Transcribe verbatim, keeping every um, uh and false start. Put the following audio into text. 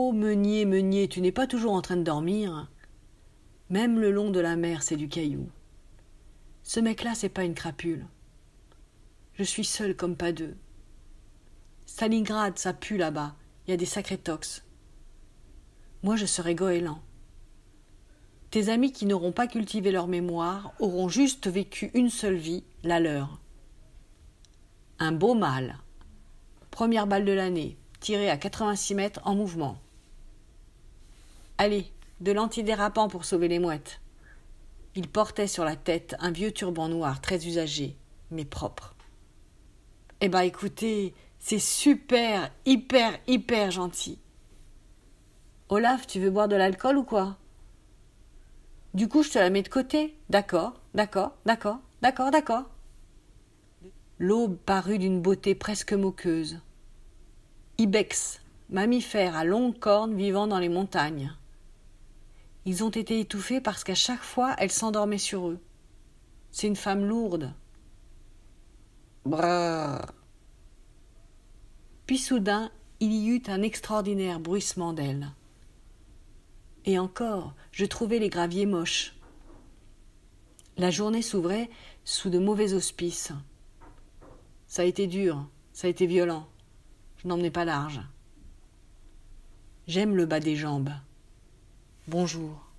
Oh, meunier, meunier, tu n'es pas toujours en train de dormir. Même le long de la mer, c'est du caillou. Ce mec-là, c'est pas une crapule. Je suis seule comme pas deux. Stalingrad, ça pue là-bas. Il y a des sacrés tox. Moi, je serai goéland. Tes amis qui n'auront pas cultivé leur mémoire auront juste vécu une seule vie, la leur. Un beau mâle. Première balle de l'année, tirée à quatre-vingt-six mètres en mouvement. Allez, de l'antidérapant pour sauver les mouettes. Il portait sur la tête un vieux turban noir très usagé, mais propre. Eh ben écoutez, c'est super, hyper, hyper gentil. Olaf, tu veux boire de l'alcool ou quoi? Du coup, je te la mets de côté. D'accord, d'accord, d'accord, d'accord, d'accord. L'aube parut d'une beauté presque moqueuse. Ibex, mammifère à longues cornes vivant dans les montagnes. Ils ont été étouffés parce qu'à chaque fois, elle s'endormait sur eux. C'est une femme lourde. Brrr. Puis soudain, il y eut un extraordinaire bruissement d'ailes. Et encore, je trouvais les graviers moches. La journée s'ouvrait sous de mauvais auspices. Ça a été dur, ça a été violent. Je n'emmenais pas large. J'aime le bas des jambes. Bonjour.